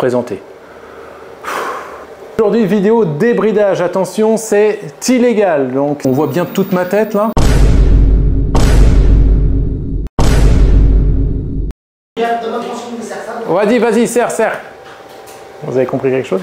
présenter. Aujourd'hui, vidéo débridage. Attention, c'est illégal. Donc, on voit bien toute ma tête là. Vas-y, serre. Vous avez compris quelque chose?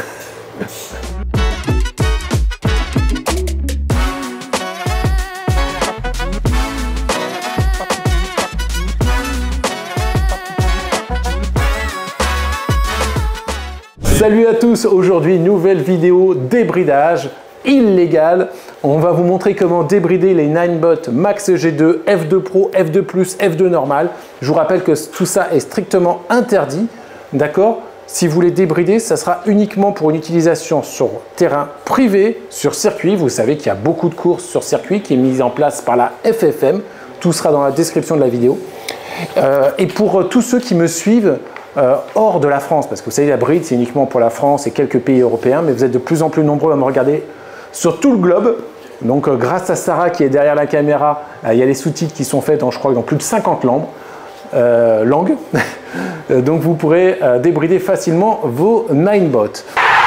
Salut à tous, aujourd'hui nouvelle vidéo débridage illégal. On va vous montrer comment débrider les Ninebot Max G2, F2 Pro, F2 Plus, F2 normal. Je vous rappelle que tout ça est strictement interdit, d'accord? Si vous voulez débrider, ça sera uniquement pour une utilisation sur terrain privé, sur circuit. Vous savez qu'il y a beaucoup de courses sur circuit qui est mise en place par la FFM. Tout sera dans la description de la vidéo. Et pour tous ceux qui me suivent, hors de la France, parce que vous savez la bride c'est uniquement pour la France et quelques pays européens, mais vous êtes de plus en plus nombreux à me regarder sur tout le globe. Donc grâce à Sarah qui est derrière la caméra, il y a les sous-titres qui sont faits dans, je crois, dans plus de 50 langues. Donc vous pourrez débrider facilement vos Ninebot.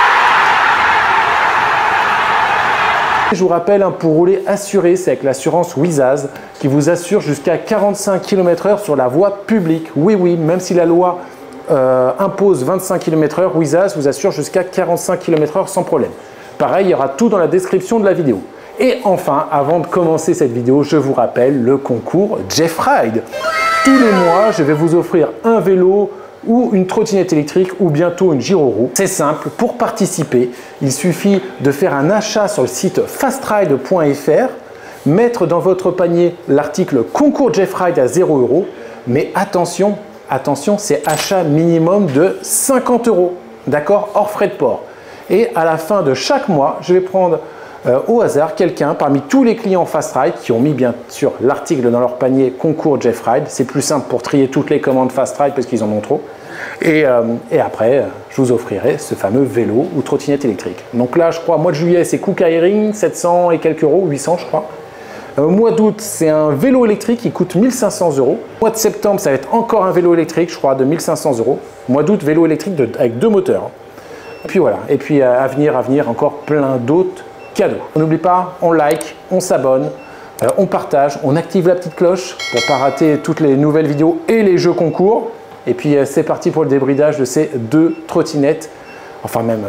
Je vous rappelle, pour rouler assuré, c'est avec l'assurance Wizaz qui vous assure jusqu'à 45 km/h sur la voie publique. Oui, même si la loi impose 25 km/h, Wizaz vous assure jusqu'à 45 km/h sans problème. Pareil, il y aura tout dans la description de la vidéo. Et enfin, avant de commencer cette vidéo, je vous rappelle le concours Jeff Ride. Tous les mois, je vais vous offrir un vélo ou une trottinette électrique ou bientôt une gyroroue. C'est simple, pour participer, il suffit de faire un achat sur le site fastride.fr, mettre dans votre panier l'article concours Jeff Ride à 0 €, mais attention, c'est achat minimum de 50 €, d'accord, hors frais de port. Et à la fin de chaque mois, je vais prendre au hasard quelqu'un parmi tous les clients Fast Ride qui ont mis bien sûr l'article dans leur panier concours Jeff Ride. C'est plus simple pour trier toutes les commandes Fast Ride parce qu'ils en ont trop. Et après, je vous offrirai ce fameux vélo ou trottinette électrique. Donc là, je crois, mois de juillet, c'est Cook Airing, 700 et quelques euros, 800 je crois. Mois d'août, c'est un vélo électrique qui coûte 1500 €. Mois de septembre, ça va être encore un vélo électrique, je crois, de 1500 €. Mois d'août, vélo électrique avec 2 moteurs. Et puis voilà, et puis à venir, encore plein d'autres cadeaux. On n'oublie pas, on like, on s'abonne, on partage, on active la petite cloche pour ne pas rater toutes les nouvelles vidéos et les jeux concours. Et puis c'est parti pour le débridage de ces 2 trottinettes, enfin même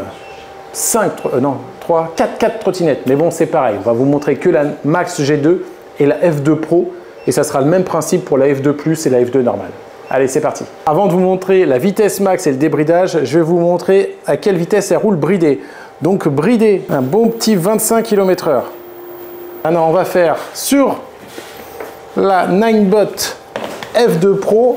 4 trottinettes. Mais bon, c'est pareil, on va vous montrer que la Max G2 et la F2 Pro. Et ça sera le même principe pour la F2 Plus et la F2 normale. Allez, c'est parti. Avant de vous montrer la vitesse max et le débridage, je vais vous montrer à quelle vitesse elle roule bridée. Donc bridée, un bon petit 25 km/h. Maintenant, on va faire sur la Ninebot F2 Pro.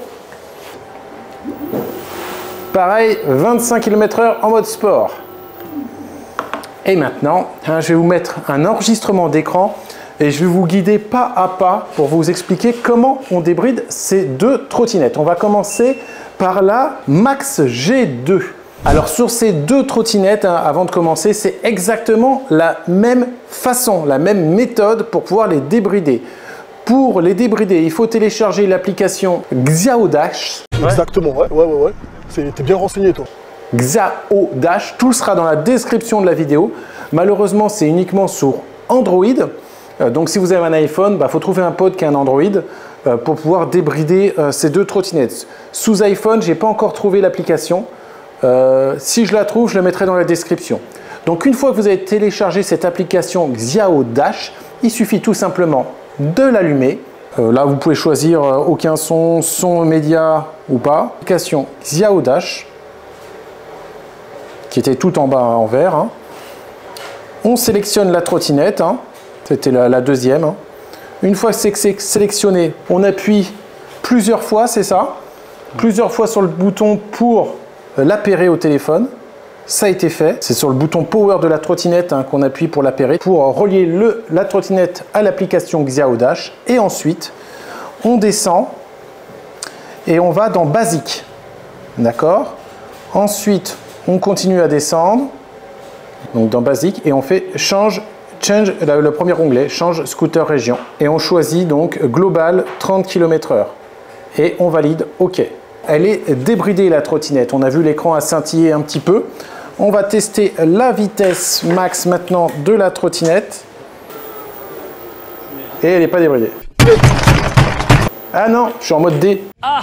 Pareil, 25 km/h en mode sport. Et maintenant, je vais vous mettre un enregistrement d'écran et je vais vous guider pas à pas pour vous expliquer comment on débride ces 2 trottinettes. On va commencer par la Max G2. Alors sur ces 2 trottinettes, avant de commencer, c'est exactement la même façon, la même méthode pour pouvoir les débrider. Pour les débrider, il faut télécharger l'application Xiaodash. Exactement, ouais. T'es bien renseigné, toi. Xiaodash, tout sera dans la description de la vidéo. Malheureusement, c'est uniquement sur Android. Donc si vous avez un iPhone, faut trouver un pote qui a un Android pour pouvoir débrider ces 2 trottinettes. Sous iPhone, je n'ai pas encore trouvé l'application. Si je la trouve, je la mettrai dans la description. Donc une fois que vous avez téléchargé cette application Xiaodash, il suffit tout simplement de l'allumer. Là, vous pouvez choisir aucun son média ou pas. Application Xiaodash, qui était tout en bas en vert. On sélectionne la trottinette. C'était la deuxième. Une fois que c'est sélectionné, on appuie plusieurs fois, c'est ça. Plusieurs fois sur le bouton pour l'appairer au téléphone. Ça a été fait. C'est sur le bouton Power de la trottinette qu'on appuie pour l'appairer, pour relier la trottinette à l'application Xiaodash. Et ensuite, on descend et on va dans Basique. D'accord? Ensuite, on continue à descendre. Donc dans Basique, et on fait Change, le premier onglet, Change Scooter Région. Et on choisit donc Global 30 km/h. Et on valide OK. elle est débridée la trottinette. On a vu l'écran a scintillé un petit peu. On va tester la vitesse max maintenant de la trottinette. Et elle n'est pas débridée. Ah non, je suis en mode D. Ah.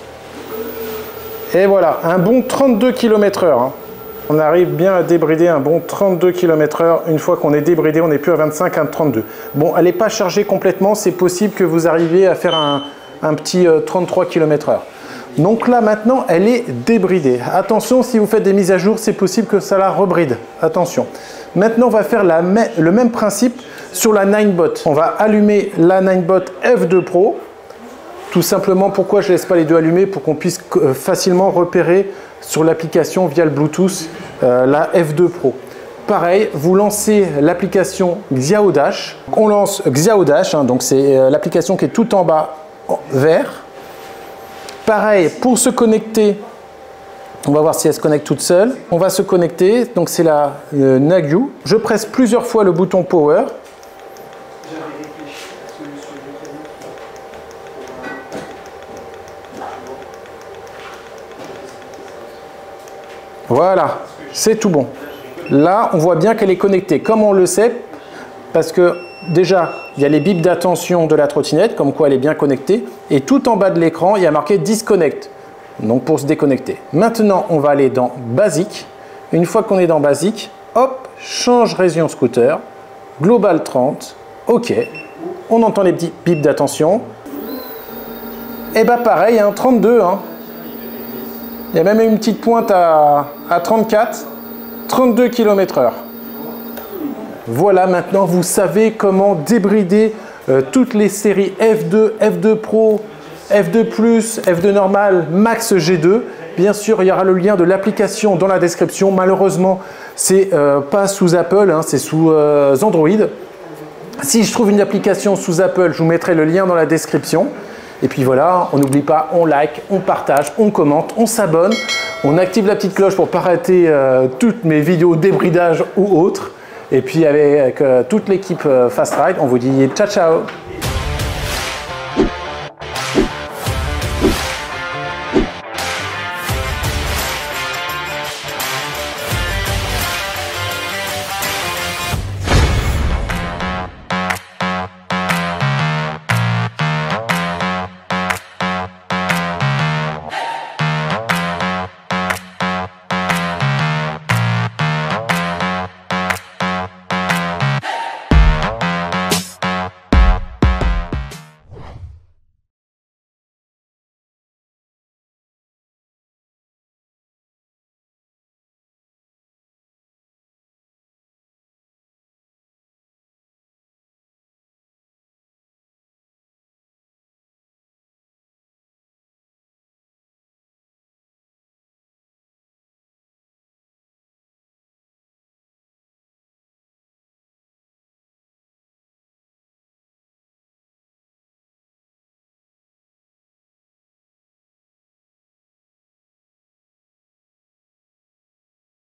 Et voilà, un bon 32 km/h. Hein. On arrive bien à débrider un bon 32 km/h. Une fois qu'on est débridé, on n'est plus à 25, à 32. Bon, elle n'est pas chargée complètement. C'est possible que vous arriviez à faire un petit 33 km/h. Donc là, maintenant, elle est débridée. Attention, si vous faites des mises à jour, c'est possible que ça la rebride. Attention. Maintenant, on va faire le même principe sur la Ninebot. On va allumer la Ninebot F2 Pro. Tout simplement, pourquoi je ne laisse pas les deux allumés? Pour qu'on puisse facilement repérer sur l'application via le Bluetooth la F2 Pro. Pareil, vous lancez l'application Xiaodash. On lance Xiaodash, hein, donc c'est l'application qui est tout en bas vert. Pareil, pour se connecter, on va voir si elle se connecte toute seule. On va se connecter, donc c'est la Nagyu. Je presse plusieurs fois le bouton Power. Voilà, c'est tout bon. Là, on voit bien qu'elle est connectée. Comme on le sait, parce que déjà, il y a les bips d'attention de la trottinette, comme quoi elle est bien connectée. Et tout en bas de l'écran, il y a marqué Disconnect, donc pour se déconnecter. Maintenant, on va aller dans Basic. Une fois qu'on est dans Basic, hop, change région scooter, Global 30, OK. On entend les petits bips d'attention. Et bah pareil, hein, 32, hein. Il y a même une petite pointe à 34, 32 km/h. Voilà, maintenant vous savez comment débrider toutes les séries F2, F2 Pro, F2+, F2 normal, Max G2. Bien sûr, il y aura le lien de l'application dans la description. Malheureusement, c'est pas sous Apple, hein, c'est sous Android. Si je trouve une application sous Apple, je vous mettrai le lien dans la description. Et puis voilà, on n'oublie pas, on like, on partage, on commente, on s'abonne, on active la petite cloche pour ne pas rater toutes mes vidéos débridage ou autres. Et puis avec toute l'équipe Fast Ride, on vous dit ciao ciao.